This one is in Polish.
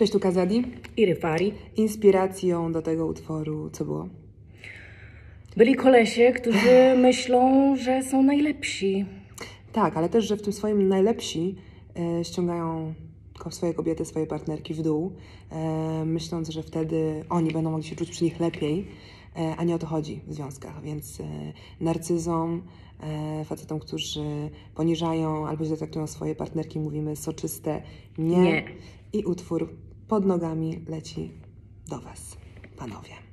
Cześć, tu Kazadi. I Ryfari. Inspiracją do tego utworu co było? Byli kolesie, którzy myślą, że są najlepsi. Tak, ale też, że w tym swoim najlepsi ściągają swoje kobiety, swoje partnerki w dół, myśląc, że wtedy oni będą mogli się czuć przy nich lepiej, a nie o to chodzi w związkach. Więc narcyzom, facetom, którzy poniżają albo źle traktują swoje partnerki, mówimy soczyste nie. I utwór Pod nogami leci do Was, panowie.